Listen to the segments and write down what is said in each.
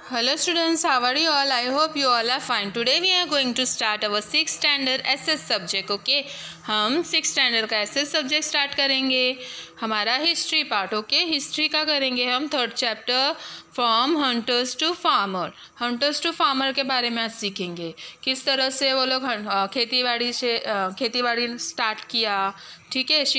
Hello students, how are you all? I hope you all are fine. Today we are going to start our 6th standard SS subject. Okay, हम 6th standard का SS subject start करेंगे. हमारा history part. Okay, history का करेंगे हम 3rd chapter from hunters to farmer. Hunters to farmer के बारे में आज सीखेंगे किस तरह से वो लोग खेतीबाड़ी स्टार्ट किया. ठीक है,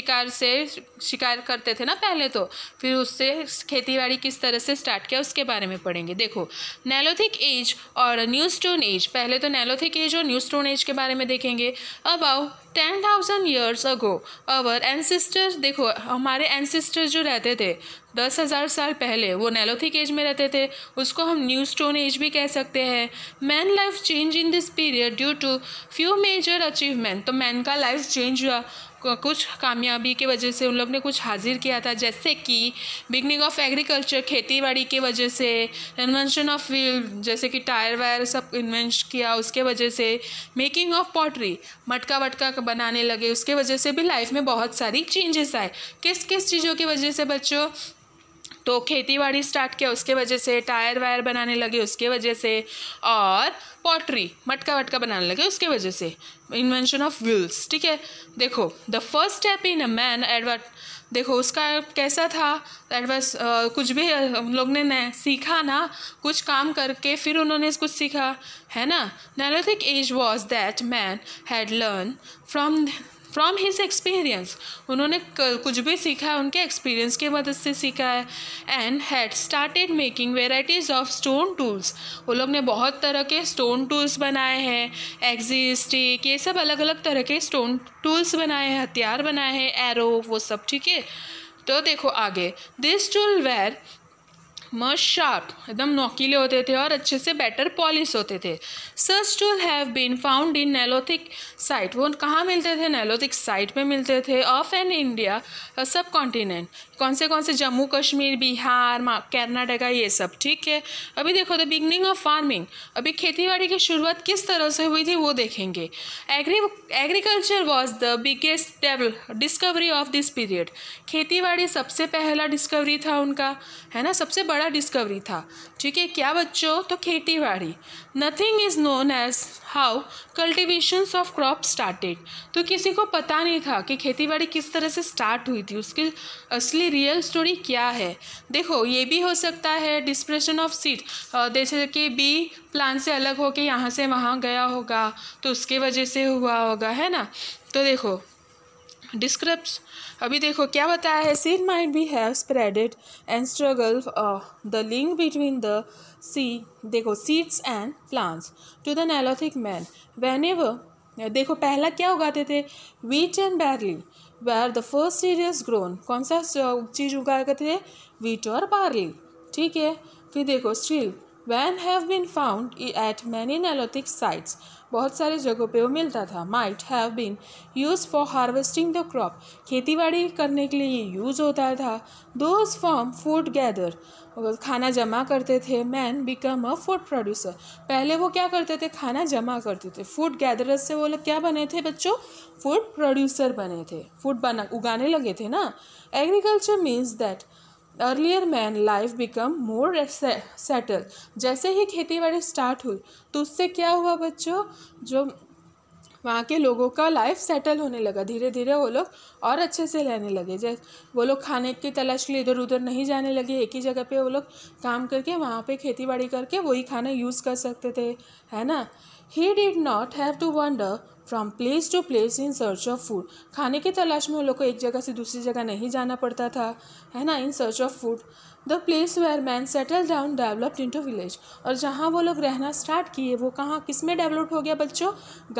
शिकार करते थे ना पहले, तो फिर उससे खेतीबाड़ी किस तरह से स्टार्ट किया उसके बारे में पढ़ेंगे. देखो, नेलोथिक एज और न्यू स्टोन एज. पहले तो नेलोथिक एज और न्यू स्टोन एज के बारे में देखेंगे. About 10,000 years ago our ancestors. देखो, हमारे एंसेस्टर्स जो रहते थे 10,000 साल पहले, वो नेलोथिक एज में रहते थे. उसको हम न्यू स्टोन एज भी कह सकते हैं. Man life change in this period due to few major achievement. तो मैन का लाइफ चेंज हुआ कुछ कामयाबी की वजह से. उन लोग ने कुछ हासिल किया था, जैसे कि बिगनिंग ऑफ एग्रीकल्चर, खेती की वजह से. इन्वेंशन ऑफ व्हील, जैसे कि टायर वायर सब इन्वेंट किया उसके वजह से. मेकिंग ऑफ पॉटरी, मटका वटका बनाने लगे, उसके वजह से भी लाइफ में बहुत सारी चेंजेस आए. किस किस चीज़ों की वजह से बच्चों? तो खेतीबाड़ी स्टार्ट किया उसके वजह से, टायर वायर बनाने लगे उसके वजह से, और पॉटरी मटका वटका बनाने लगे उसके वजह से. Invention of wheels. ठीक है, देखो the first step in a man advert. देखो उसका कैसा था एडवर्स. कुछ भी हम लोग ने सीखा ना, कुछ काम करके फिर उन्होंने कुछ सीखा, है ना. Neolithic age was that man had learn from his experience. उन्होंने कुछ भी सीखा उनके एक्सपीरियंस की मदद से सीखा है. And had started making varieties of stone tools. वो लोग ने बहुत तरह के स्टोन टूल्स बनाए हैं. एक्सिस, स्टिक, ये सब अलग अलग तरह के स्टोन टूल्स बनाए हैं, हथियार बनाए हैं, एरो, वो सब. ठीक है, तो देखो आगे. This tool were much sharp, एकदम नोकीले होते थे और अच्छे से बेटर पॉलिश होते थे. Such tool have been found in Neolithic site. वो कहाँ मिलते थे? नेलोथिक साइट में मिलते थे. Of an India subcontinent. कौन से? जम्मू कश्मीर, बिहार, कर्नाटका, ये सब. ठीक है, अभी देखो द बिगनिंग ऑफ फार्मिंग. अभी खेतीबाड़ी की शुरुआत किस तरह से हुई थी वो देखेंगे. Agriculture was the biggest discovery of this period. खेतीबाड़ी सबसे पहला डिस्कवरी था उनका, है ना, सबसे बड़ा डिस्कवरी था. ठीक है, क्या बच्चों? तो खेतीबाड़ी. Nothing is known as how cultivations of crop started. तो किसी को पता नहीं था कि खेतीबाड़ी किस तरह से स्टार्ट हुई थी, उसकी असली रियल स्टोरी क्या है. देखो, ये भी हो सकता है डिस्पर्शन ऑफ सीड, जैसे कि बी प्लांट से अलग होके यहाँ से वहाँ गया होगा तो उसके वजह से हुआ होगा, है ना. तो देखो डिस्क्रिप्स. अभी देखो क्या बताया है. Seed might be have spreaded and struggle the link between the sea. देखो seeds and plants to the Neolithic man whenever. देखो पहला क्या उगाते थे? Wheat and barley were the first serious grown. कौन सा चीज़ उगाते थे? व्हीट और बार्ली. ठीक है, फिर देखो still when have been found at many Neolithic sites. बहुत सारे जगहों पे वो मिलता था. Might have been use for harvesting the crop. खेतीबाड़ी करने के लिए ये यूज़ होता था. दोज फॉर्म फूड गैदर, खाना जमा करते थे. Man become a food producer. पहले वो क्या करते थे? खाना जमा करते थे. फूड गैदरर्स से वो लोग क्या बने थे बच्चों? फूड प्रोड्यूसर बने थे. फूड उगाने लगे थे ना. Agriculture means that earlier man life become more settle. जैसे ही खेतीबाड़ी स्टार्ट हुई तो उससे क्या हुआ बच्चों? जो वहाँ के लोगों का लाइफ सेटल होने लगा. धीरे धीरे वो लोग और अच्छे से रहने लगे. जैसे वो लोग खाने की तलाश के लिए इधर उधर नहीं जाने लगे. एक ही जगह पे वो लोग काम करके वहाँ पे खेतीबाड़ी करके वही खाना यूज़ कर सकते थे, है ना. He did not have to wander from place to place in search of food. खाने की तलाश में वो लोग को एक जगह से दूसरी जगह नहीं जाना पड़ता था, है ना. In search of food the place where man settle down developed into village. और जहाँ वो लोग रहना स्टार्ट किए वो कहाँ, किस में डेवलप हो गया बच्चों?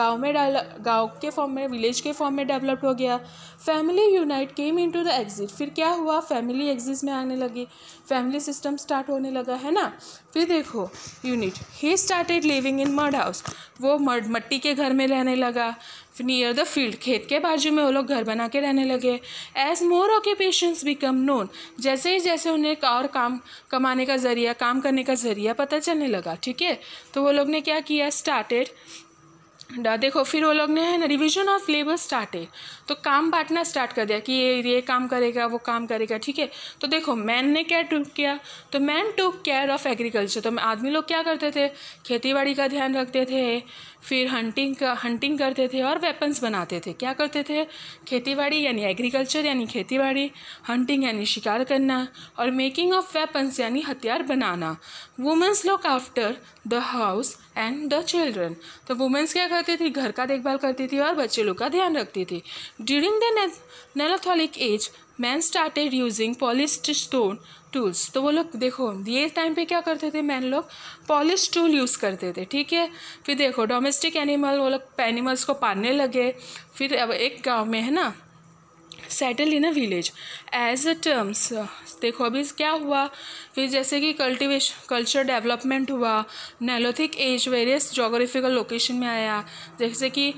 गाँव के फॉर्म में, विलेज के फॉर्म में डेवलप हो गया. Family unite came into the exit. फिर क्या हुआ? फैमिली एग्जिट में आने लगी. फैमिली सिस्टम स्टार्ट होने लगा, है ना. फिर देखो unit. He started living in mud house. वो मट्टी के घर में रहने लगा. फिर नियर द फील्ड, खेत के बाजू में वो लोग घर बना के रहने लगे. As more occupations become known. जैसे ही जैसे उन्हें और काम कमाने का जरिया, काम करने का जरिया पता चलने लगा. ठीक है, तो वो लोग ने क्या किया? स्टार्टेड. देखो फिर वो लोग ने है ना रिविजन ऑफ लेबर स्टार्टेड. तो काम बांटना स्टार्ट कर दिया कि ये काम करेगा, वो काम करेगा, ठीक है। तो देखो मैन ने क्या किया, तो man took care of agriculture. तो आदमी लोग क्या करते थे, खेती बाड़ी का ध्यान रखते थे, फिर हंटिंग करते थे और वेपन्स बनाते थे। क्या करते थे, खेती बाड़ी यानी एग्रीकल्चर यानी खेती बाड़ी, हंटिंग यानी शिकार करना, और मेकिंग ऑफ वेपन्स यानी हथियार बनाना। Womens look after the house and the children. तो वुमेन्स क्या करती थी, घर का देखभाल करती थी और बच्चे लोग का ध्यान रखती थी। During the Neolithic age man started using polished stone tools. तो वो लोग देखो ये टाइम पे क्या करते थे, मैन लोग पॉलिश टूल यूज़ करते थे, ठीक है। फिर देखो डोमेस्टिक एनिमल, वो लोग एनिमल्स को पालने लगे। फिर अब एक गांव में है ना, settle in a village as a terms. देखो अभी क्या हुआ, फिर जैसे कि कल्चर डेवलपमेंट हुआ, Neolithic age various geographical location में आया, जैसे कि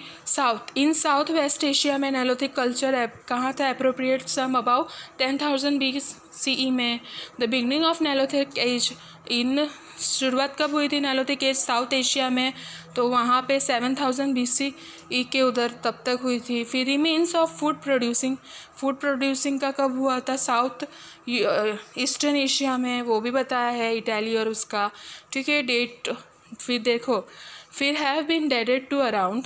साउथ वेस्ट एशिया में नेलोथिक कल्चर कहाँ था, अप्रोप्रिएट सम अबाउ 10,000 BCE में। The beginning of Neolithic age in शुरुआत कब हुई थी नेलोथिक एज साउथ एशिया में, तो वहाँ पे 7,000 BCE के उधर तब तक हुई थी। फिर रिमेन्स ऑफ फूड प्रोड्यूसिंग का कब हुआ था, साउथ ईस्टर्न एशिया में, वो भी बताया है इटाली और उसका, ठीक है, डेट। फिर देखो फिर have been dated to around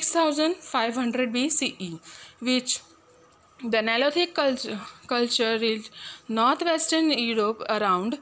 6,500 BCE which the Neolithic culture reached northwestern Europe around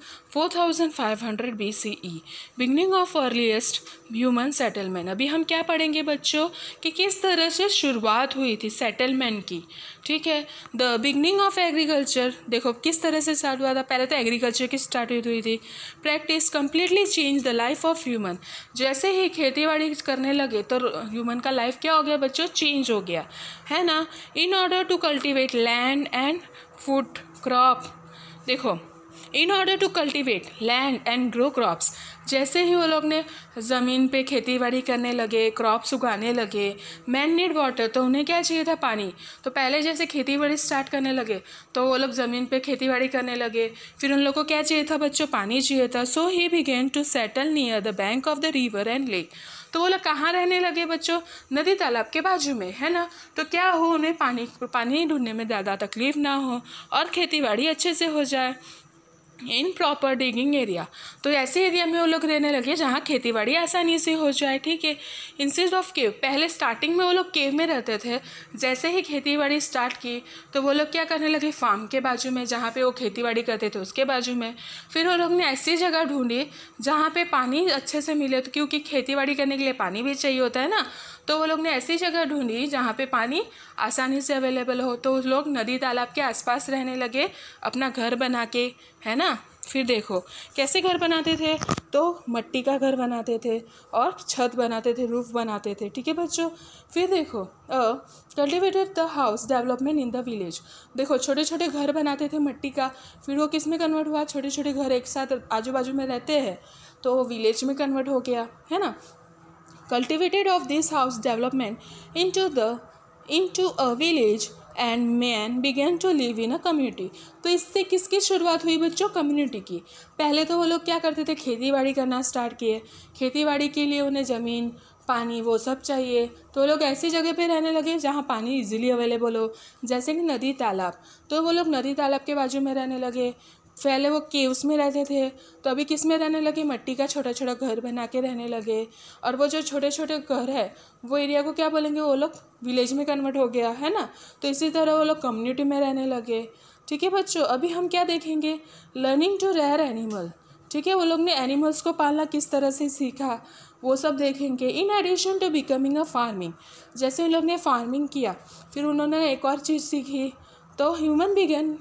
4,500 BCE, beginning of earliest human settlement। अभी हम क्या पढ़ेंगे बच्चों कि किस तरह से शुरुआत हुई थी सेटलमेंट की, ठीक है। द बिगनिंग ऑफ एग्रीकल्चर, देखो किस तरह से स्टार्ट हुआ था, पहले तो एग्रीकल्चर की स्टार्ट हुई थी। Practice completely change the life of human. जैसे ही खेती बाड़ी करने लगे तो ह्यूमन का लाइफ क्या हो गया बच्चों, चेंज हो गया, है ना। In order to cultivate land and food crop, देखो in order to cultivate land and grow crops, जैसे ही वो लोग ने ज़मीन पे खेती बाड़ी करने लगे, क्रॉप्स उगाने लगे, मैन नीड वाटर, तो उन्हें क्या चाहिए था, पानी। तो पहले जैसे खेती बाड़ी स्टार्ट करने लगे तो वो लोग ज़मीन पे खेती बाड़ी करने लगे, फिर उन लोग को क्या चाहिए था बच्चों, पानी चाहिए था। So he began to settle near the bank of the river and lake. तो वो लोग कहाँ रहने लगे बच्चों, नदी तालाब के बाजू में, है ना। तो क्या हो, उन्हें पानी ढूंढने में ज़्यादा तकलीफ ना हो और खेती बाड़ी अच्छे से हो जाए। इन प्रॉपर डिगिंग एरिया, तो ऐसे एरिया में वो लोग रहने लगे जहाँ खेती बाड़ी आसानी से हो जाए, ठीक है। इंस्टेड ऑफ केव, पहले स्टार्टिंग में वो लोग केव में रहते थे, जैसे ही खेती बाड़ी स्टार्ट की तो वो लोग क्या करने लगे, फार्म के बाजू में जहाँ पे वो खेती बाड़ी करते थे उसके बाजू में। फिर वो लोग ने ऐसी जगह ढूंढी जहाँ पे पानी अच्छे से मिले, तो क्योंकि खेती बाड़ी करने के लिए पानी भी चाहिए होता है ना, तो वो लोग ने ऐसी जगह ढूंढी जहाँ पे पानी आसानी से अवेलेबल हो। तो लोग नदी तालाब के आसपास रहने लगे अपना घर बना के, है ना। फिर देखो कैसे घर बनाते थे, तो मट्टी का घर बनाते थे और छत बनाते थे, रूफ बनाते थे, ठीक है बच्चों। फिर देखो cultivated the house development in the village, देखो छोटे छोटे घर बनाते थे मट्टी का, फिर वो किस में कन्वर्ट हुआ, छोटे छोटे घर एक साथ आजू बाजू में रहते हैं तो वो विलेज में कन्वर्ट हो गया, है ना। Cultivated of this house development into a village and man began to live in a community। तो इससे किसकी शुरुआत हुई बच्चों, कम्युनिटी की। पहले तो वो लोग क्या करते थे, खेती बाड़ी करना स्टार्ट किए, खेती बाड़ी के लिए उन्हें ज़मीन पानी वो सब चाहिए, तो वो लोग ऐसी जगह पे रहने लगे जहाँ पानी इजीली अवेलेबल हो, जैसे कि नदी तालाब। तो वो लोग नदी तालाब के बाजू में रहने लगे। पहले वो केव्स में रहते थे, तो अभी किस में रहने लगे, मट्टी का छोटा छोटा घर बना के रहने लगे। और वो जो छोटे छोटे घर है वो एरिया को क्या बोलेंगे, वो लोग विलेज में कन्वर्ट हो गया, है ना। तो इसी तरह वो लोग कम्युनिटी में रहने लगे, ठीक है बच्चों। अभी हम क्या देखेंगे, लर्निंग टू रेयर एनिमल, ठीक है। वो लोग ने एनिमल्स को पालना किस तरह से सीखा वो सब देखेंगे। In addition to becoming a farming, जैसे उन लोग ने फार्मिंग किया फिर उन्होंने एक और चीज़ सीखी, तो ह्यूमन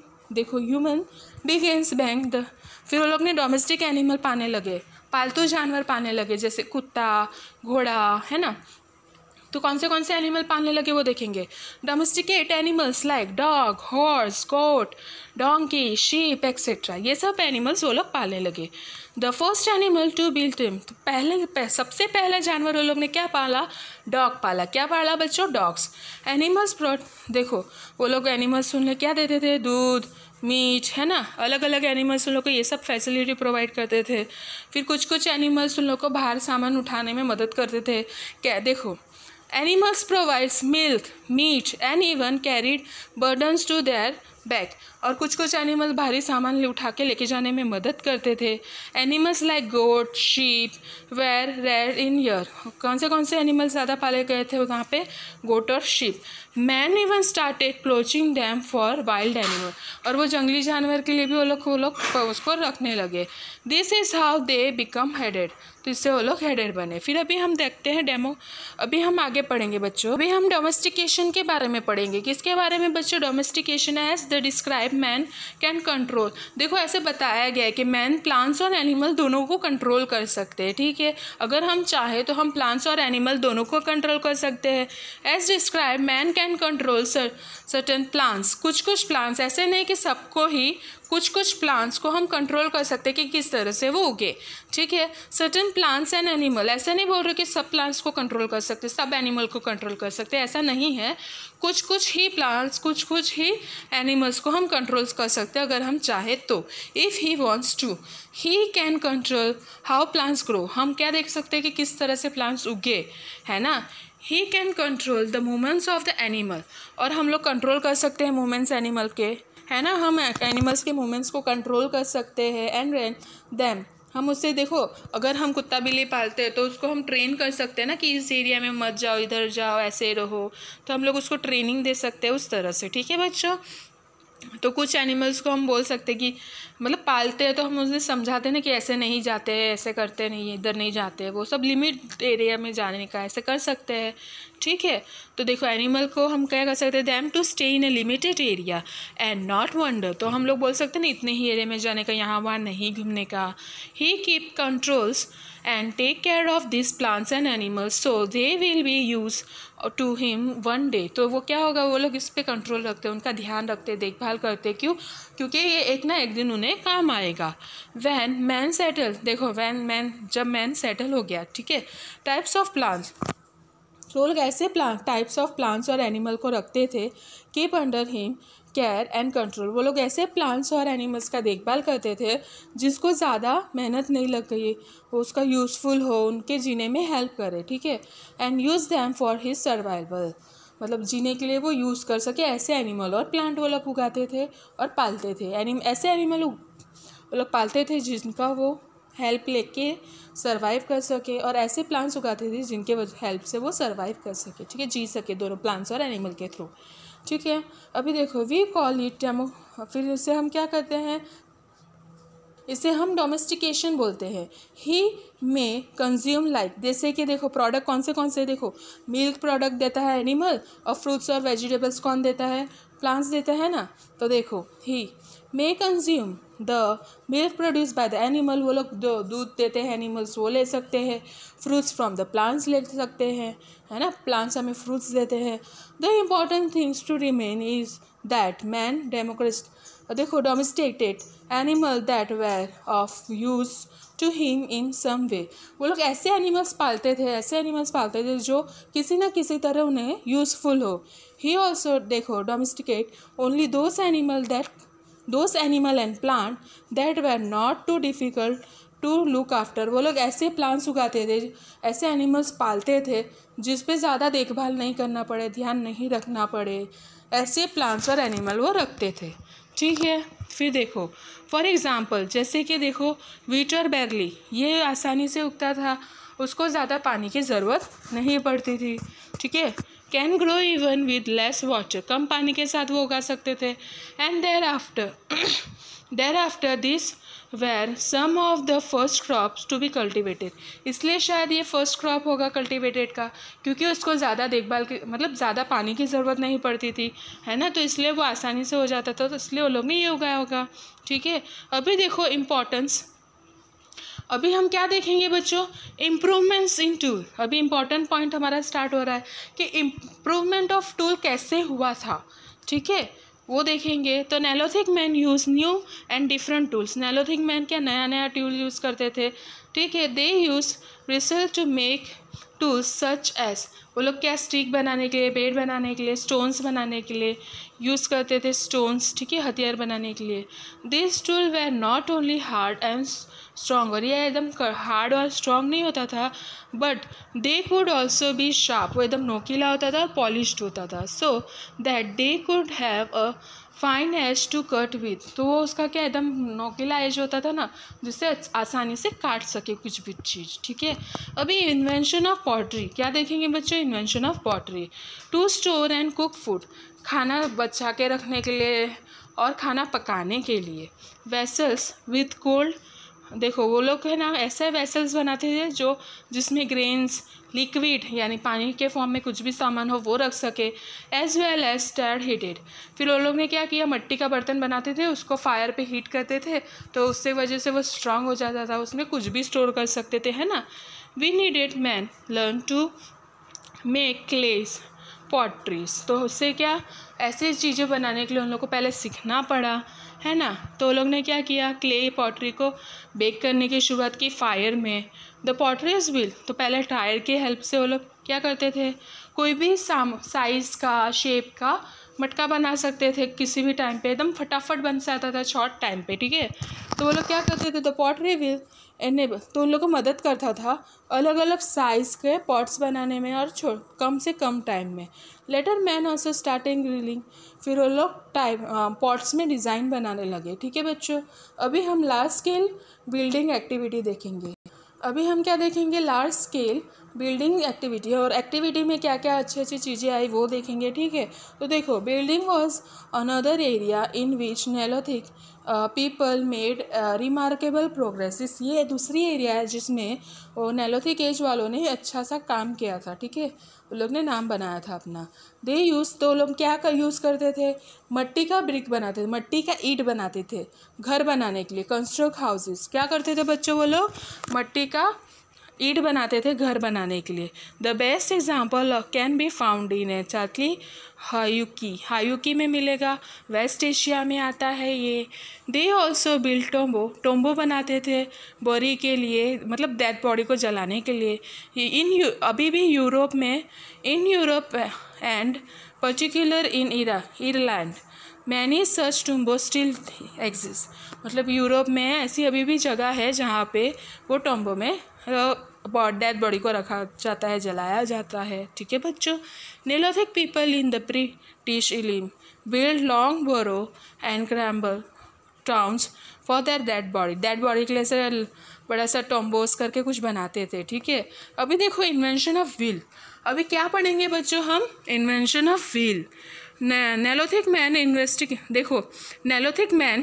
बिगेन्स बैंक द, फिर वो लोग ने डोमेस्टिक एनिमल पाने लगे, पालतू जानवर पाने लगे, जैसे कुत्ता घोड़ा, है ना। तो कौन से एनिमल पालने लगे वो देखेंगे। Domesticate animals like dog, horse, goat, donkey, sheep etcetera, ये सब एनिमल्स वो लोग पालने लगे। The first animal to built him, तो सबसे पहला जानवर वो लोग ने क्या पाला, डॉग पाला। क्या पाला बच्चों, डॉग्स। एनिमल्स प्रोड, देखो वो लोग एनिमल्स उन्हें क्या देते थे, दूध, मीट, है ना। अलग अलग एनिमल्स उन लोग को ये सब फैसिलिटी प्रोवाइड करते थे। फिर कुछ एनिमल्स उन लोग को बाहर सामान उठाने में मदद करते थे। क्या देखो Animals provides milk, meat and even carried burdens to their back. और कुछ कुछ एनिमल भारी सामान उठा के लेके जाने में मदद करते थे. Animals like goat, sheep were rare in year. कौन से एनिमल ज़्यादा पाले गए थे वहाँ पे? गोट और sheep. Man even started clothing them for wild animal. और वो जंगली जानवर के लिए भी वो लोग उसको रखने लगे. This is how they become headed. तो इससे वो लोग हेडेड बने. फिर अभी हम देखते हैं डेमो. अभी हम आगे पढ़ेंगे बच्चों. अभी हम डोमेस्टिकेशन के बारे में पढ़ेंगे. किसके बारे में बच्चों? Domestication as the describe man can control. देखो ऐसे बताया गया है कि मैन प्लांट्स और एनिमल दोनों को कंट्रोल कर सकते हैं. ठीक है, अगर हम चाहे तो हम प्लांट्स और एनिमल दोनों को कंट्रोल कर सकते हैं. As describe man can control certain plants. कुछ प्लांट्स, ऐसे नहीं कि सबको ही, कुछ प्लांट्स को हम कंट्रोल कर सकते हैं कि किस तरह से वो उगे. ठीक है, सर्टेन प्लांट्स एंड एनिमल. ऐसा नहीं बोल रहे कि सब प्लांट्स को कंट्रोल कर सकते, सब एनिमल को कंट्रोल कर सकते, ऐसा नहीं है. कुछ ही प्लांट्स, कुछ ही एनिमल्स को हम कंट्रोल कर सकते हैं अगर हम चाहे तो. If he wants to he can control how plants grow. हम क्या देख सकते हैं कि किस तरह से प्लांट्स उगे, है ना. He can control the movements of the animal. और हम लोग कंट्रोल कर सकते हैं मूवमेंट्स एनिमल के, है ना. हम एनिमल्स के मूवमेंट्स को कंट्रोल कर सकते हैं. एंड देम हम उससे, देखो अगर हम कुत्ता बिल्ली पालते हैं तो उसको हम ट्रेन कर सकते हैं ना कि इस एरिया में मत जाओ, इधर जाओ, ऐसे रहो. तो हम लोग उसको ट्रेनिंग दे सकते हैं उस तरह से. ठीक है बच्चों. तो कुछ एनिमल्स को हम बोल सकते हैं कि मतलब पालते हैं तो हम उन्हें समझाते हैं ना कि ऐसे नहीं जाते, ऐसे करते नहीं, इधर नहीं जाते, वो सब लिमिट एरिया में जाने का ऐसे कर सकते हैं. ठीक है, तो देखो एनिमल को हम क्या कर सकते हैं? Them to stay in a limited area and not wander. तो हम लोग बोल सकते हैं ना इतने ही एरिया में जाने का, यहाँ वहाँ नहीं घूमने का. He keep controls and take care of these plants and animals so they will be used to him one day. तो वो क्या होगा? वो लोग इस पे कंट्रोल रखते हैं, उनका ध्यान रखते हैं, देखभाल करते हैं. क्यों? क्योंकि ये एक ना एक दिन उन्हें काम आएगा. When man settle, देखो जब मैन सेटल हो गया. ठीक है, टाइप्स ऑफ प्लांट्स. तो लोग ऐसे टाइप्स ऑफ प्लांट्स और एनिमल को रखते थे. Keep under him care and control. वो लोग ऐसे प्लांट्स और एनिमल्स का देखभाल करते थे जिसको ज़्यादा मेहनत नहीं लग गई, वो उसका यूज़फुल हो, उनके जीने में हेल्प करे. ठीक है, and use them for his survival. मतलब जीने के लिए वो यूज़ कर सके. ऐसे एनिमल और प्लांट वो लोग उगाते थे और पालते थे. ऐसे एनिमल वो लोग पालते थे जिनका वो हेल्प लेके सर्वाइव कर सके, और ऐसे प्लांट्स उगाते थे जिनके हेल्प से वो सर्वाइव कर सके. ठीक है, जी सके दोनों प्लांट्स और एनिमल के थ्रू. ठीक है, अभी देखो वी कॉल इट डेमो. फिर इसे हम क्या करते हैं? इसे हम डोमेस्टिकेशन बोलते हैं. ही में कंज्यूम लाइक, जैसे कि देखो प्रोडक्ट कौन से देखो, मिल्क प्रोडक्ट देता है एनिमल, और फ्रूट्स और वेजिटेबल्स कौन देता है? प्लांट्स देता है ना. तो देखो he may consume the milk produce by the animal. वो लोग जो दूध देते हैं एनिमल्स वो ले सकते हैं. फ्रूट्स फ्रॉम द प्लांट्स ले सकते हैं, है ना. प्लांट्स हमें फ्रूट्स देते हैं. The important things to remain is that man देखो domesticated animal that were of use to him in some way. वो लोग ऐसे एनिमल्स पालते थे जो किसी न किसी तरह उन्हें यूज़फुल हो. ही ऑल्सो देखो domesticate only those animal and plant that were not too difficult to look after. वो लोग ऐसे प्लांट्स उगाते थे, ऐसे एनिमल्स पालते थे जिस पे ज़्यादा देखभाल नहीं करना पड़े, ध्यान नहीं रखना पड़े. ऐसे प्लांट्स और एनिमल वो रखते थे. ठीक है, फिर देखो फॉर एग्ज़ाम्पल जैसे कि देखो वीट और बैरली, ये आसानी से उगता था, उसको ज़्यादा पानी की ज़रूरत नहीं पड़ती थी. ठीक है, can grow even with less water, कम पानी के साथ वो उगा सकते थे. And there after this were some of the first crops to be cultivated. इसलिए शायद ये फर्स्ट क्रॉप होगा कल्टिवेटेड का, क्योंकि उसको ज़्यादा देखभाल की मतलब ज़्यादा पानी की ज़रूरत नहीं पड़ती थी, है ना. तो इसलिए वो आसानी से हो जाता था, तो इसलिए वो लोग ने ये उगाया होगा. ठीक है, अभी देखो इम्पोर्टेंस. अभी हम क्या देखेंगे बच्चों? Improvements in tool. अभी इम्पॉर्टेंट पॉइंट हमारा स्टार्ट हो रहा है कि इम्प्रूवमेंट ऑफ टूल कैसे हुआ था. ठीक है, वो देखेंगे. तो Neolithic man use new and different tools. Neolithic man क्या नया टूल यूज़ करते थे. ठीक है, they use research to make tools such as. वो लोग क्या स्टिक बनाने के लिए, बेड बनाने के लिए, स्टोन्स बनाने के लिए यूज़ करते थे स्टोन्स. ठीक है, हथियार बनाने के लिए. This tool were not only hard and strong, और ये एकदम हार्ड और स्ट्रॉन्ग नहीं होता था, but they could also be sharp, वो एकदम नोकीला होता था और पॉलिश्ड होता था, so that they could have a fine edge to cut with, तो वो उसका क्या एकदम नोकीला एज होता था ना, जिससे आसानी से काट सके कुछ भी चीज़, ठीक है। अभी इन्वेंशन ऑफ पॉटरी क्या देखेंगे बच्चों, invention of pottery, to store and cook food, खाना बचा के रखने के लिए और खाना पकाने के लिए, वेसल्स विथ कोल्ड, देखो वो लोग है ना ऐसे वेसल्स बनाते थे जो जिसमें ग्रेन्स, लिक्विड यानी पानी के फॉर्म में कुछ भी सामान हो वो रख सके, as well as stayed heated, फिर वो लोग ने क्या किया, मिट्टी का बर्तन बनाते थे, उसको फायर पे हीट करते थे, तो उससे वजह से वो स्ट्रांग हो जाता था, उसमें कुछ भी स्टोर कर सकते थे, है ना। We needed man learn to make clays potteries, तो उससे क्या ऐसी चीज़ें बनाने के लिए उन लोग को पहले सीखना पड़ा, है ना। तो वो लोग ने क्या किया, क्ले पॉटरी को बेक करने की शुरुआत की फायर में। द पॉटरीज व्हील, तो पहले टायर के हेल्प से वो लोग क्या करते थे, कोई भी साइज़ का, शेप का मटका बना सकते थे किसी भी टाइम पे, एकदम फटाफट बन जाता था शॉर्ट टाइम पे, ठीक है। तो वो लोग क्या करते थे, द पॉटरी व्हील एनेबल, तो उन लोग को मदद करता था अलग अलग साइज़ के पॉट्स बनाने में और कम से कम टाइम में। Later man also starting grilling, फिर वो लोग पॉट्स में डिज़ाइन बनाने लगे, ठीक है बच्चों। अभी हम लार्ज स्केल बिल्डिंग एक्टिविटी देखेंगे। अभी हम क्या देखेंगे, लार्ज स्केल बिल्डिंग एक्टिविटी, और एक्टिविटी में क्या क्या अच्छी अच्छी चीज़ें आई वो देखेंगे, ठीक है। तो देखो, building was another area in which Neolithic people made remarkable progresses, ये दूसरी एरिया है जिसमें वो नेलोथिक एज वालों ने अच्छा सा काम किया था, ठीक है, वो लोग ने नाम बनाया था अपना। दे यूज़, तो लोग क्या यूज़ करते थे, मट्टी का ब्रिक बनाते थे, मट्टी का ईंट बनाते थे घर बनाने के लिए, कंस्ट्रक्ट हाउसेस, क्या करते थे बच्चों वो लोग, मट्टी का ईंट बनाते थे घर बनाने के लिए। The best example can be found in a चार्ली हायुकी, हायुकी में मिलेगा, वेस्ट एशिया में आता है ये। They also build tombs, tombs बनाते थे बॉडी के लिए, मतलब डेड बॉडी को जलाने के लिए। अभी भी यूरोप में, in Europe and particular in Ireland many such tombs still exist, मतलब यूरोप में ऐसी अभी भी जगह है जहाँ पे वो टोम्बो में डेड बॉडी को रखा जाता है, जलाया जाता है, ठीक है बच्चों। Neolithic people in the British इलिम build long barrows and crumble towns for their dead body के लिए से बड़ा सा टोम्बोस करके कुछ बनाते थे, ठीक है। अभी देखो इन्वेंशन ऑफ व्हील, अभी क्या पढ़ेंगे बच्चों हम, invention of wheel. Neolithic man देखो, Neolithic man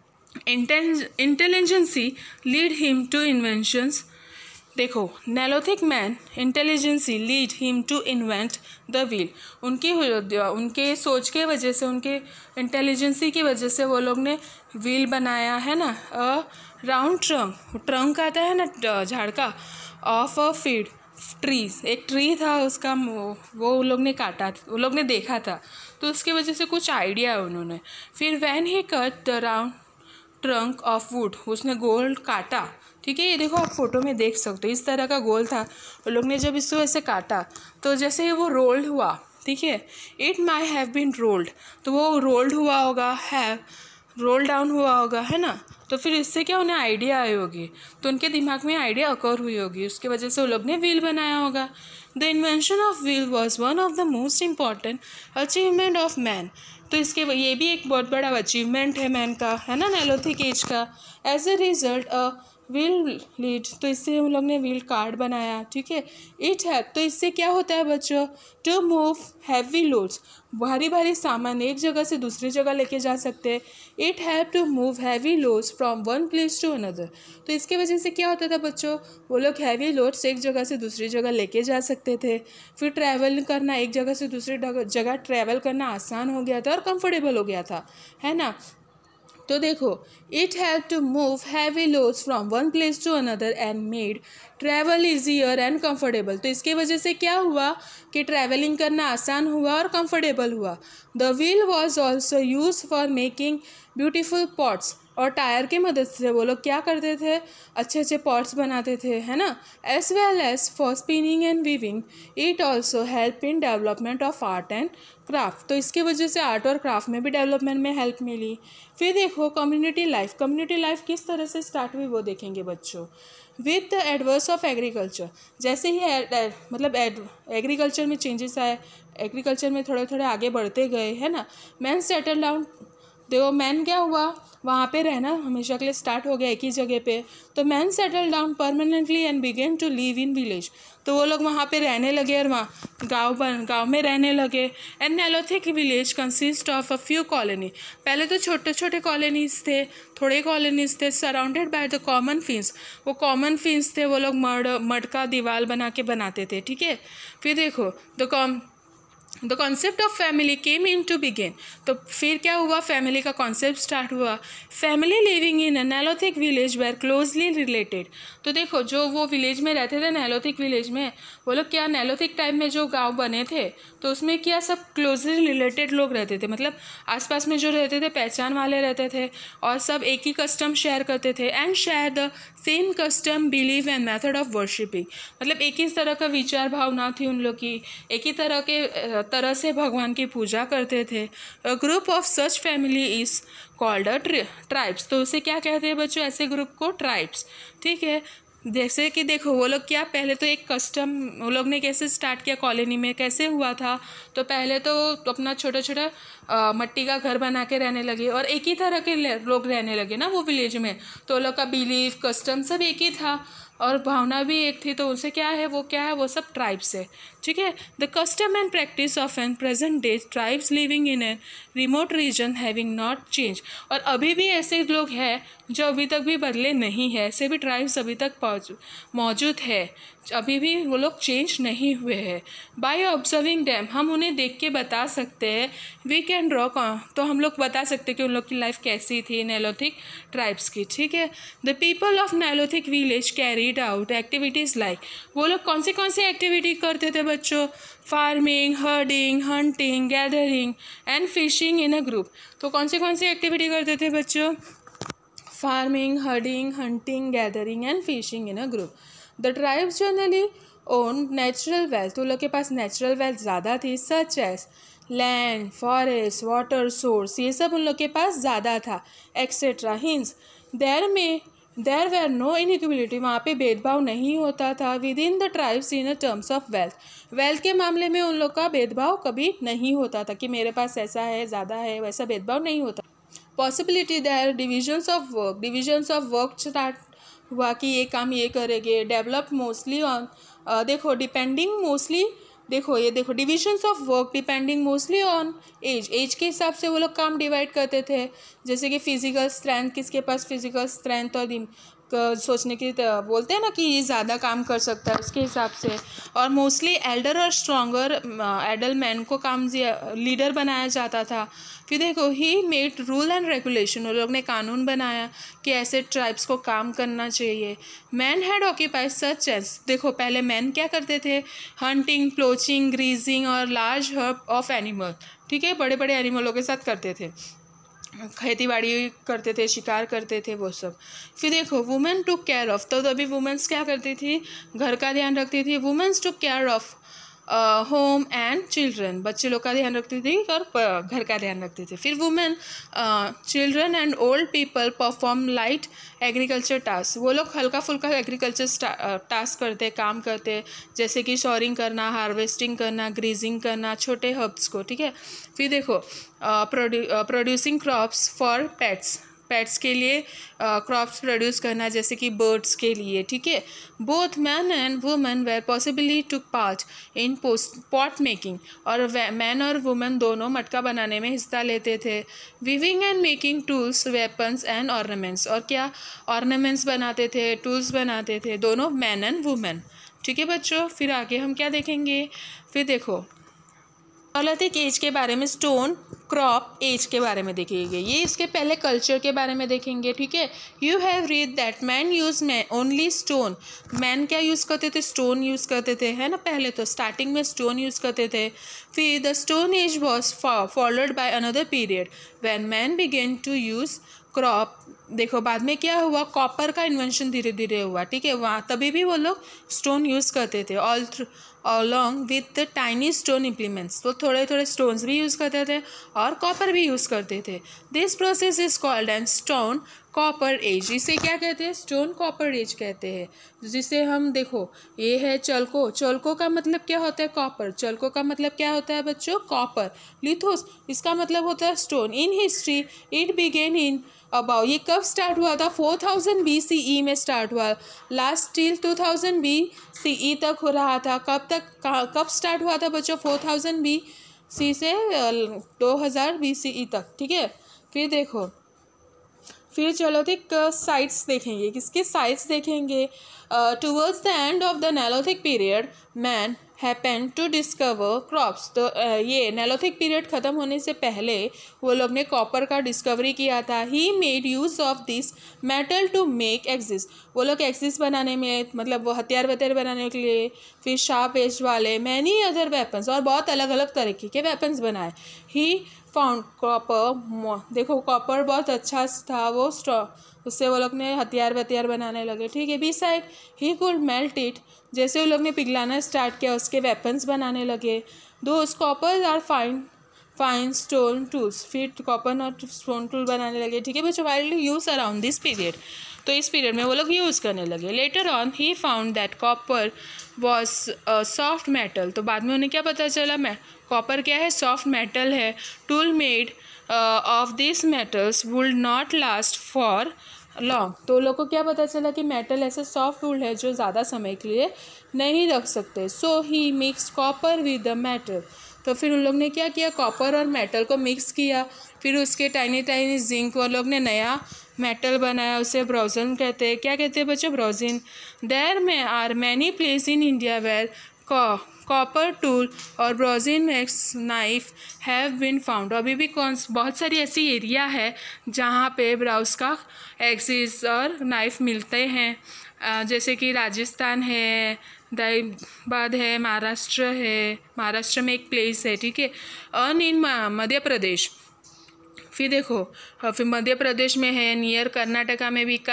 intelligence lead him to inventions, देखो Neolithic man intelligence lead him to invent the wheel, उनके सोच के वजह से, उनके इंटेलिजेंसी की वजह से वो लोग ने व्हील बनाया, है ना। राउंड ट्रंक आता है ना झाड़ का, ऑफ अ फीड ट्रीज, एक ट्री था उसका वो लोग ने काटा, वो लोग ने देखा था, तो उसकी वजह से कुछ आइडिया है उन्होंने। फिर when he cut the round trunk of wood, उसने गोल काटा, ठीक है, ये देखो आप फोटो में देख सकते हो, इस तरह का गोल था, वो लोग ने जब इसको ऐसे काटा तो जैसे ही वो रोल्ड हुआ, ठीक है, it may have been rolled, तो वो रोल्ड हुआ होगा, हैव रोल डाउन हुआ होगा, है ना। तो फिर इससे क्या उन्हें आइडिया आई होगी, तो उनके दिमाग में आइडिया अकर हुई होगी, उसकी वजह से वो लोग ने व्हील बनाया होगा। The invention of wheel was one of the most important achievement of man, तो इसके ये भी एक बहुत बड़ा अचीवमेंट है मैन का, है ना, नेलोथिक एज का। As a result wheel lead, तो इससे हम लोग ने व्हील कार्ड बनाया, ठीक है। इट हैव, तो इससे क्या होता है बच्चों, टू मूव हैवी लोड्स, भारी भारी सामान एक जगह से दूसरी जगह लेके जा सकते हैं। It have to move heavy loads from one place to another, तो इसके वजह से क्या होता था बच्चों, वो लोग हैवी लोड्स एक जगह से दूसरी जगह लेके जा सकते थे। फिर ट्रैवल करना, एक जगह से दूसरी जगह ट्रैवल करना आसान हो गया था और कंफर्टेबल हो गया था, है ना। तो देखो, it have to move heavy loads from one place to another and made travel easier and comfortable, तो इसके वजह से क्या हुआ कि ट्रैवलिंग करना आसान हुआ और कंफर्टेबल हुआ। The wheel was also use for making beautiful pots, और टायर की मदद से वो लोग क्या करते थे, अच्छे अच्छे पॉट्स बनाते थे, है ना। As well as for spinning and weaving it also help in development of art and craft. तो इसकी वजह से आर्ट और क्राफ्ट में भी डेवलपमेंट में हेल्प मिली। फिर देखो कम्युनिटी लाइफ किस तरह से स्टार्ट हुई वो देखेंगे बच्चों। विद द एडवर्स ऑफ एग्रीकल्चर, जैसे ही मतलब एग्रीकल्चर में चेंजेस आए, एग्रीकल्चर में थोड़े थोड़े आगे बढ़ते गए, है ना। मैन सेटल डाउन, देखो मैन क्या हुआ, वहाँ पे रहना हमेशा के लिए स्टार्ट हो गया एक ही जगह पे। तो man settle down permanently and began to live in village. तो वो लोग वहाँ पे रहने लगे और वहाँ गांव में रहने लगे। And neolithic village consist of a few colony. पहले तो छोटे छोटे कॉलोनीज थे, थोड़े कॉलोनीज थे, surrounded by the common fence. वो कॉमन फिंस थे, वो लोग मड का दीवार बना के बनाते थे, ठीक है। फिर देखो the concept of family came in to began. तो फिर क्या हुआ, फैमिली का कॉन्सेप्ट स्टार्ट हुआ। Family living in a neolithic village were closely related. तो देखो जो वो विलेज में रहते थे, नेलोथिक विलेज में, वो लोग क्या नेलोथिक टाइम में जो गांव बने थे तो उसमें क्या सब क्लोजली रिलेटेड लोग रहते थे, मतलब आसपास में जो रहते थे पहचान वाले रहते थे और सब एक ही कस्टम शेयर करते थे। And share the same custom believe and method of worshipping, मतलब एक ही तरह का विचार भावना थी उन लोग की, एक ही तरह से भगवान की पूजा करते थे। A group of such family is called a tribes. तो उसे क्या कहते हैं बच्चों, ऐसे ग्रुप को ट्राइब्स, ठीक है। जैसे कि देखो वो लोग क्या, पहले तो एक कस्टम वो लोग ने कैसे स्टार्ट किया कॉलोनी में, कैसे हुआ था, तो पहले तो अपना छोटा छोटा मट्टी का घर बना के रहने लगे और एक ही तरह के लोग रहने लगे ना वो विलेज में। तो वो लोग का बिलीव कस्टम सब एक ही था और भावना भी एक थी। तो उनसे क्या है, वो सब ट्राइब्स है, ठीक है। The custom and practice of an present day tribes living in a remote region having not change. और अभी भी ऐसे लोग हैं जो अभी तक भी बदले नहीं है, ऐसे भी ट्राइब्स अभी तक मौजूद है, अभी भी वो लोग चेंज नहीं हुए हैं। बाय ऑब्जर्विंग डैम, हम उन्हें देख के बता सकते हैं। वी कैन ड्रॉ, तो हम लोग बता सकते हैं कि उन लोग की लाइफ कैसी थी नेलोथिक ट्राइब्स की, ठीक है। The people of neolithic village carried out activities like, वो लोग कौन सी एक्टिविटी करते थे बच्चों, farming, herding, hunting, gathering and fishing in a group. तो कौन सी एक्टिविटी करते थे बच्चों, farming, herding, hunting, gathering and fishing in a group. The tribes generally own natural wealth, उन लोग के पास नेचुरल वेल्थ ज़्यादा थी, such as land, forest, water source, ये सब उन लोग के पास ज़्यादा था, etcetera. Hence there were no inequality, वहाँ पे भेदभाव नहीं होता था। Within the tribes in terms of wealth के मामले में उन लोग का भेदभाव कभी नहीं होता था कि मेरे पास ऐसा है ज़्यादा है, वैसा भेदभाव नहीं होता। Possibility there divisions of work start हुआ कि ये काम ये करेंगे। डेवलप मोस्टली ऑन, देखो डिपेंडिंग मोस्टली, देखो divisions of work depending mostly on age के हिसाब से वो लोग काम डिवाइड करते थे। जैसे कि फिजिकल स्ट्रेंथ, किसके पास फिजिकल स्ट्रेंथ और सोचने की बोलते हैं ना कि ये ज़्यादा काम कर सकता है, उसके हिसाब से। और मोस्टली एल्डर और स्ट्रॉन्गर एडल्ट मैन को काम लीडर बनाया जाता था। फिर देखो he made rule and regulation, उन लोग ने कानून बनाया कि ऐसे ट्राइब्स को काम करना चाहिए। Man had occupied such as, देखो पहले मैन क्या करते थे, हंटिंग, प्लोचिंग, ग्रीजिंग और लार्ज हर्ब ऑफ एनिमल, ठीक है, बड़े बड़े एनिमलों के साथ करते थे, खेती बाड़ी करते थे, शिकार करते थे, वो सब। फिर देखो वुमेन टुक केयर ऑफ, तो अभी वुमेन्स क्या करती थी, घर का ध्यान रखती थी। Women's took care of home and children, बच्चे लोग का ध्यान रखती थी और घर का ध्यान रखते थे। फिर women, children and old people perform light agriculture task, वो लोग हल्का फुल्का एग्रीकल्चर टास्क करते, काम करते, जैसे कि शॉरिंग करना, हार्वेस्टिंग करना, ग्रीजिंग करना, छोटे हर्ब्स को, ठीक है। फिर देखो प्रोड्यूसिंग क्रॉप्स फॉर पेट्स के लिए क्रॉप्स प्रोड्यूस करना, जैसे कि बर्ड्स के लिए, ठीक है। Both man and women were possibly took part in pot making, और मैन और वुमेन दोनों मटका बनाने में हिस्सा लेते थे। Weaving and making tools, weapons and ornaments, और क्या ऑर्नामेंट्स बनाते थे, टूल्स बनाते थे, दोनों मैन एंड वुमेन, ठीक है बच्चों। फिर आगे हम क्या देखेंगे, फिर देखो नेलोथिक एज के बारे में, स्टोन क्रॉप एज के बारे में देखेंगे, ये इसके पहले कल्चर के बारे में देखेंगे, ठीक है। You have read that man use only stone, man क्या यूज़ करते थे, स्टोन यूज़ करते थे, है ना, पहले तो स्टार्टिंग में स्टोन यूज़ करते थे। फिर the stone age was followed by another period when man began to use crop देखो बाद में क्या हुआ, कॉपर का इन्वेंशन धीरे धीरे हुआ, ठीक है। वहाँ तभी भी वो लोग स्टोन यूज़ करते थे along with the tiny stone implements, तो थोड़े थोड़े स्टोन्स भी यूज़ करते थे और कॉपर भी यूज़ करते थे। This process is called and stone copper age. इसे क्या कहते हैं, स्टोन कॉपर एज कहते हैं। जिसे हम देखो ये है चलको, चलको का मतलब क्या होता है, कॉपर। चलको का मतलब क्या होता है बच्चों, कॉपर। लिथोस इसका मतलब होता है stone. In history it began in about, ये कब स्टार्ट हुआ था, 4000 BCE में स्टार्ट हुआ, लास्ट टिल 2000 BCE तक हो रहा था। कब स्टार्ट हुआ था बच्चों, 4000 BC से 2000 BCE तक, ठीक है। फिर देखो, फिर चलो ठीक साइट्स देखेंगे, किसके साइट्स देखेंगे। Towards the end of the neolithic period man happen to discover crops. तो ये नेलोथिक पीरियड ख़त्म होने से पहले वो लोग ने कॉपर का डिस्कवरी किया था। He made use of this metal to make axes. वो लोग एक्सिस बनाने में, मतलब वो हथियार वथियार बनाने के लिए, फिर शार्प एज वाले मैनी अदर वेपन्स, और बहुत अलग अलग तरीके के वेपन्स बनाए। ही फाउंड कॉपर, देखो कॉपर बहुत अच्छा था वो उससे वो लोग ने हथियार वथियार बनाने लगे, ठीक है। Beside he could melt it, जैसे वो लोग ने पिघलाना स्टार्ट किया उसके वेपन्स बनाने लगे। Those copper are fine stone tools, फिर कॉपर और स्टोन टूल बनाने लगे, ठीक है बच्चों। Widely use around this period, तो इस पीरियड में वो लोग यूज़ करने लगे। Later on he found that copper was soft metal, तो बाद में उन्हें क्या पता चला, कॉपर क्या है, सॉफ्ट मेटल है। Tool made of this metals would not last for long, तो लोग को क्या पता चला कि मेटल ऐसे सॉफ्ट टूल है जो ज़्यादा समय के लिए नहीं रख सकते। So he mix copper with the metal, तो फिर उन लोग ने क्या किया, कॉपर और मेटल को मिक्स किया, फिर उसके टाइनी टाइनी जिंक वो लोग ने नया मेटल बनाया, उसे ब्रोजिन कहते हैं। क्या कहते हैं बच्चों, ब्रोजिन। देयर में are many place in India where copper tool और bronze max knife have been found. अभी भी बहुत सारी ऐसी एरिया है जहाँ पे ब्राउज का एक्सिस और नाइफ मिलते हैं, जैसे कि राजस्थान है, दयाबाद है, महाराष्ट्र में एक प्लेस है, ठीक है। और इन मध्य प्रदेश, फिर देखो फिर मध्य प्रदेश में है, नियर कर्नाटका में भी,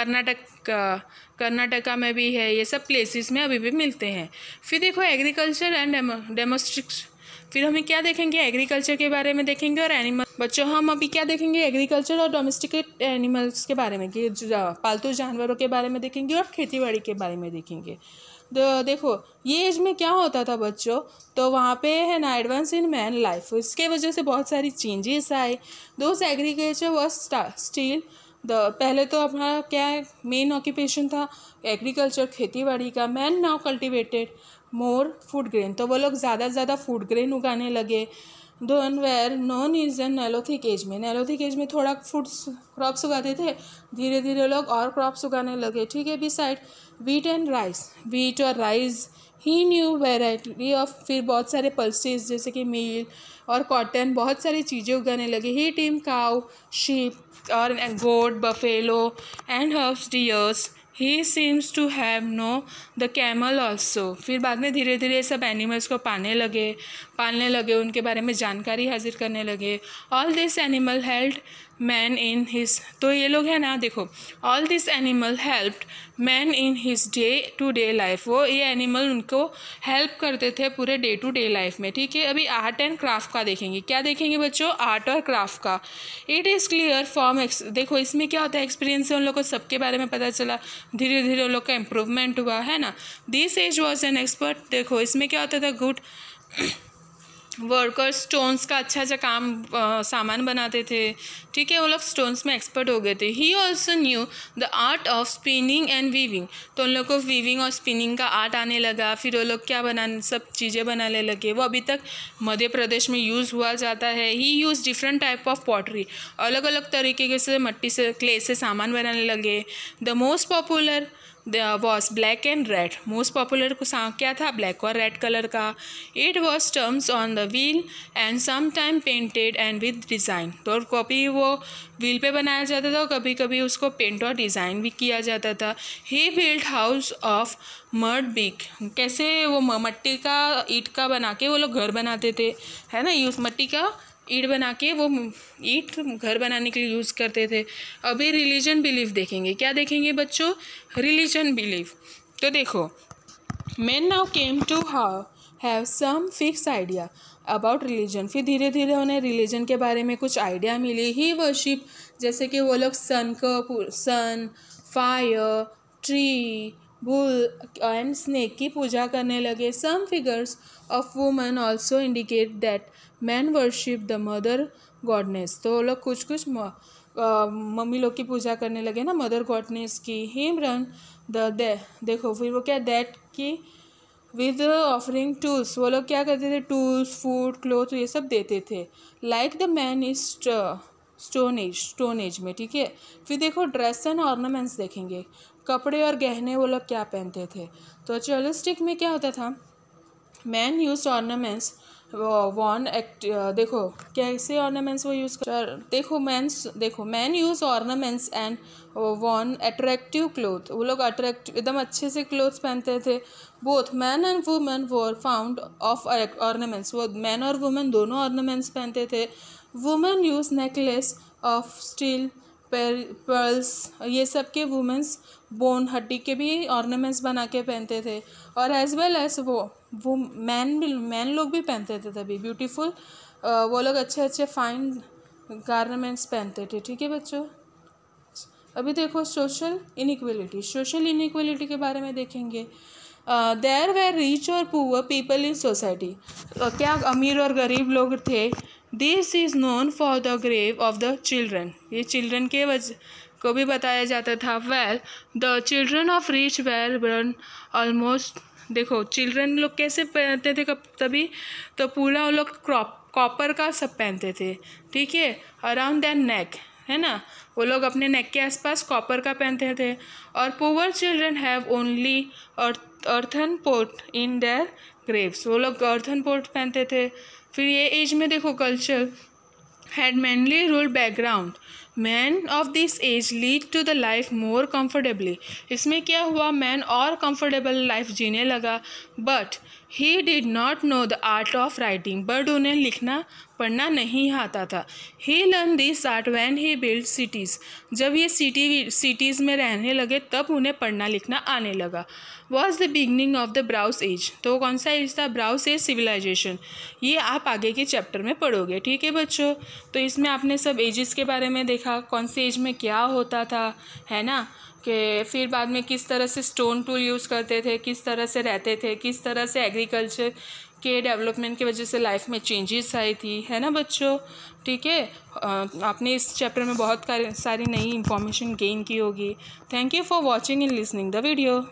कर्नाटका में भी है, ये सब प्लेसेस में अभी भी मिलते हैं। फिर देखो एग्रीकल्चर एंड डेमोस्टिक्स, फिर हमें क्या देखेंगे, एग्रीकल्चर के बारे में देखेंगे और एनिमल। बच्चों हम अभी क्या देखेंगे, एग्रीकल्चर और डोमेस्टिकेट एनिमल्स के बारे में, कि पालतू जानवरों के बारे में देखेंगे और खेतीबाड़ी के बारे में देखेंगे। देखो ये एज में क्या होता था बच्चों, तो वहाँ पे है ना एडवांस इन मैन लाइफ, इसके वजह से बहुत सारी चेंजेस आए। दोज एग्रीकल्चर वॉज स्टिल पहले तो अपना क्या मेन ऑक्यूपेशन था एग्रीकल्चर, खेतीबाड़ी का। Man now cultivated more food grain, तो वो लोग ज़्यादा से ज़्यादा फूड ग्रेन उगाने लगे। Done were known is an neolithic age में, नेलोथिक एज में थोड़ा फूड क्रॉप्स उगाते थे, धीरे धीरे लोग और क्रॉप्स उगाने लगे, ठीक है। Beside wheat and rice, wheat और rice he new variety of, फिर बहुत सारे पल्सेस जैसे कि मील और कॉटन, बहुत सारी चीज़ें उगाने लगे। ही टीम काउ, शीप और goat, buffalo and herds, deers. He seems to have know the camel also, फिर बाद में धीरे धीरे सब एनिमल्स को पालने लगे, उनके बारे में जानकारी हासिल करने लगे। All this animal held man in his, तो ये लोग है ना देखो, all this animal helped man in his day to day life, वो ये एनिमल उनको हेल्प करते थे पूरे डे टू डे लाइफ में, ठीक है। अभी आर्ट एंड क्राफ्ट का देखेंगे, क्या देखेंगे बच्चों, आर्ट और क्राफ्ट का। इट इज़ क्लियर फ्रॉम, देखो इसमें क्या होता है, एक्सपीरियंस से उन लोग को सबके बारे में पता चला, धीरे धीरे उन लोग का इम्प्रूवमेंट हुआ, है ना। This age was an expert, देखो इसमें क्या होता था, गुड वर्कर्स स्टोन्स का अच्छा सामान बनाते थे, ठीक है। वो लोग स्टोन्स में एक्सपर्ट हो गए थे। He also knew the art of spinning and weaving, तो उन लोग को वीविंग और स्पिनिंग का आर्ट आने लगा, फिर वो लोग क्या बनाने, सब चीज़ें बनाने लगे। वो अभी तक मध्य प्रदेश में यूज़ हुआ जाता है। He use different type of pottery, अलग अलग तरीके से मट्टी से, क्ले से सामान बनाने लगे। The most popular was black and red, most popular क्या था, ब्लैक और रेड कलर का। It was turned on the wheel and some time painted and with design, तो कभी वो व्हील पे बनाया जाता था, कभी कभी उसको पेंट और डिज़ाइन भी किया जाता था। He build house of mud big, कैसे वो मट्टी का ईंट का बना के वो लोग घर बनाते थे, है ना, यूज मट्टी का ईंट बना के वो ईंट घर बनाने के लिए यूज़ करते थे। अभी रिलीजन बिलीफ देखेंगे। क्या देखेंगे बच्चों? Religion belief. तो देखो, men now came to have some fixed idea about religion। फिर धीरे धीरे उन्हें रिलीजन के बारे में कुछ आइडिया मिली। ही वर्शिप, जैसे कि वो लोग sun, fire, tree, bull and snake की पूजा करने लगे। Some figures of woman also indicate that man worship the mother goddess. तो वो लोग कुछ मम्मी लोग की पूजा करने लगे ना, मदर गॉडनेस की। हिम रन देखो फिर वो क्या, दैट की विद ऑफरिंग टूल्स। वो लोग क्या करते थे? टूल्स, फूड, क्लोथ ये सब देते थे। Like the man is stone age में, ठीक है। फिर देखो ड्रेस एंड ऑर्नामेंट्स देखेंगे। कपड़े और गहने वो लोग क्या पहनते थे? तो चॉपस्टिक में क्या होता था? मैन यूज ऑर्नामेंट्स देखो कैसे ऑर्नामेंट्स वो यूज़ कर, देखो man use ornaments and worn attractive cloth. वो लोग अट्रैक्टिव एकदम अच्छे से क्लोथ्स पहनते थे। Both man and women were found of ornaments. वो मैन और वुमेन दोनों ऑर्नामेंट्स पहनते थे। Women use necklace of steel, pearls, ये सब के वुमेंस बोन, हड्डी के भी ऑर्नामेंट्स बना के पहनते थे। और एज वेल एज वो मैन लोग भी पहनते थे तभी ब्यूटीफुल, वो लोग अच्छे अच्छे फाइन गारमेंट्स पहनते थे, ठीक है बच्चों। अभी देखो सोशल इनइक्वलिटी के बारे में देखेंगे। देयर वेर रिच और पुअर पीपल इन सोसाइटी। क्या अमीर और गरीब लोग थे? This is known for the grave of the children. ये चिल्ड्रन के वजह को भी बताया जाता था। Well the children of rich were burn almost. देखो चिल्ड्रन लोग कैसे पहनते थे कब तभी? तो पूरा वो लोग कॉपर का सब पहनते थे, ठीक है, अराउंड दैट नेक, है ना। वो लोग अपने नेक के आसपास कॉपर का पहनते थे। और poor children have only earthen pot in their graves. वो लोग अर्थन पोट पहनते थे। फिर ये एज में देखो culture had mainly rule background. Man of this age lead to the life more comfortably. इसमें क्या हुआ? मैन और कंफर्टेबल लाइफ जीने लगा। But he did not know the art of writing. But उन्हें लिखना पढ़ना नहीं आता था। He learn this art when he build cities. जब ये सिटीज़ में रहने लगे तब उन्हें पढ़ना लिखना आने लगा। Was the beginning of the bronze age. तो कौन सा एज था? Bronze age civilization. ये आप आगे के चैप्टर में पढ़ोगे, ठीक है बच्चों। तो इसमें आपने सब एजेस के बारे में देखा, कौन से एज में क्या होता था, है ना, कि फिर बाद में किस तरह से स्टोन टूल यूज़ करते थे, किस तरह से रहते थे, किस तरह से एग्रीकल्चर के डेवलपमेंट की वजह से लाइफ में चेंजेस आई थी, है ना बच्चों, ठीक है। आपने इस चैप्टर में बहुत सारी नई इंफॉर्मेशन गेन की होगी। Thank you for watching and listening the video.